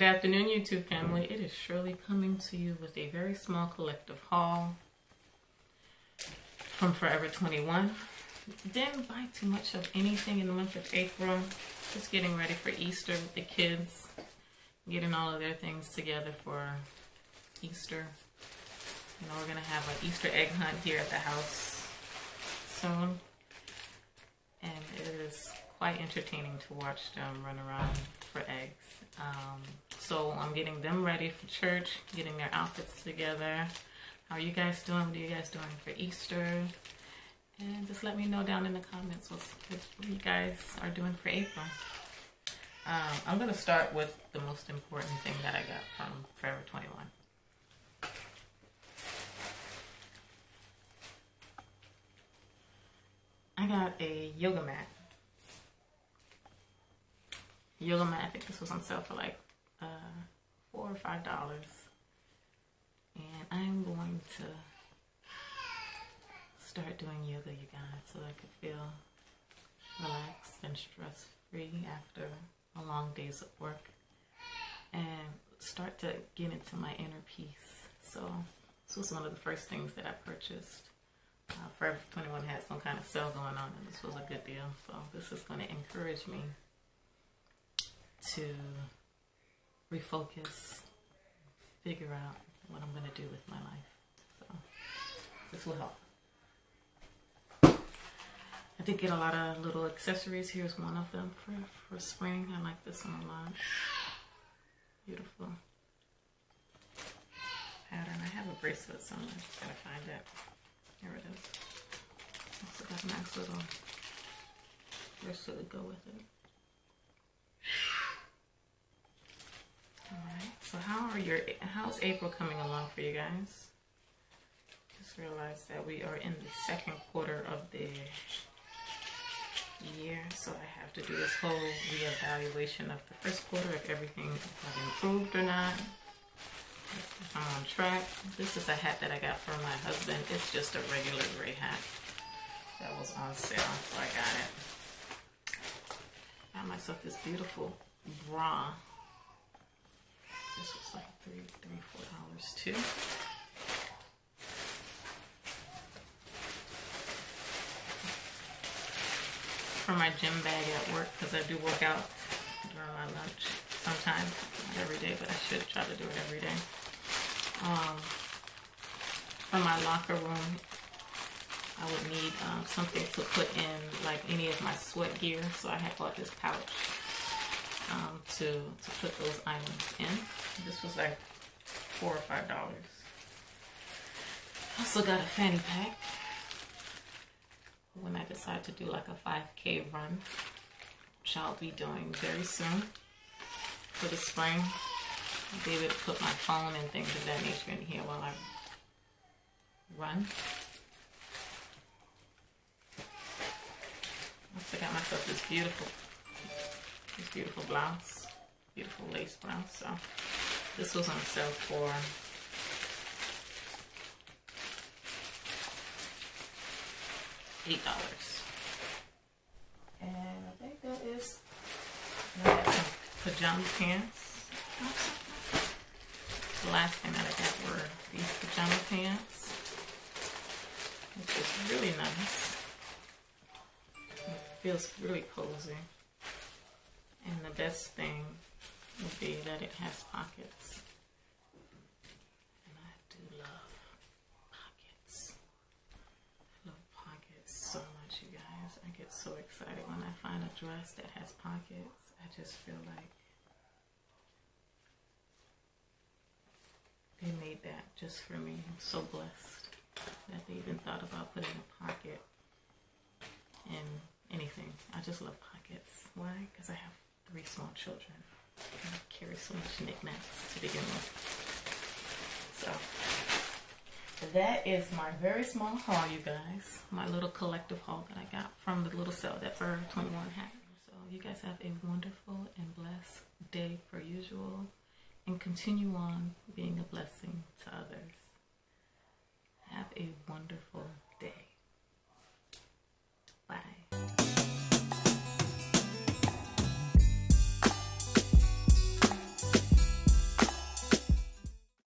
afternoon, YouTube family. It is Shirley coming to you with a very small collective haul from Forever 21. Didn't buy too much of anything in the month of April. Just getting ready for Easter with the kids. Getting all of their things together for Easter. You know, we're going to have an Easter egg hunt here at the house soon. And it is quite entertaining to watch them run around for eggs. So I'm getting them ready for church, getting their outfits together. How are you guys doing? What are you guys doing for Easter? And just let me know down in the comments what you guys are doing for April. I'm going to start with the most important thing that I got from Forever 21. I got a yoga mat. Yoga mat, I think this was on sale for like $4 or $5. And I'm going to start doing yoga, you guys, so I could feel relaxed and stress-free after a long days of work and start to get into my inner peace. So this was one of the first things that I purchased. Forever 21 had some kind of sale going on, and this was a good deal. So this is going to encourage me to refocus, figure out what I'm going to do with my life. So this will help. I did get a lot of little accessories. Here's one of them for spring. I like this one a lot. Beautiful pattern. I have a bracelet somewhere. Just gotta find it. Here it is. Also got a nice little bracelet to go with it. Alright, so how's April coming along for you guys? Just realized that we are in the second quarter of the year, so I have to do this whole reevaluation of the first quarter, if everything has improved or not, if I'm on track. This is a hat that I got for my husband. It's just a regular gray hat that was on sale, so I got it. Got myself this beautiful bra. This was like $4 too. For my gym bag at work, because I do work out during my lunch sometimes, not every day, but I should try to do it every day. For my locker room, I would need something to put in like any of my sweat gear, so I had bought this pouch to put those items in. This was like $4 or $5. Also got a fanny pack when I decide to do like a 5K run, which I'll be doing very soon for the spring. I'll be able to put my phone and things of that nature in here while I run. Also got myself this beautiful blouse, beautiful lace blouse. So this was on sale for $8. And I think that is, I got some pajama pants. The last thing that I got were these pajama pants, which is really nice. It feels really cozy. And the best thing would be that it has pockets. And I do love pockets. I love pockets so much, you guys. I get so excited when I find a dress that has pockets. I just feel like they made that just for me. I'm so blessed that they even thought about putting a pocket in anything. I just love pockets. Why? Because I have 3 small children. And I carry so much knickknacks to begin with. So that is my very small haul, you guys. My little collective haul that I got from the little sale that Forever 21 had. So you guys have a wonderful and blessed day per usual. And continue on being a blessing to others. Have a wonderful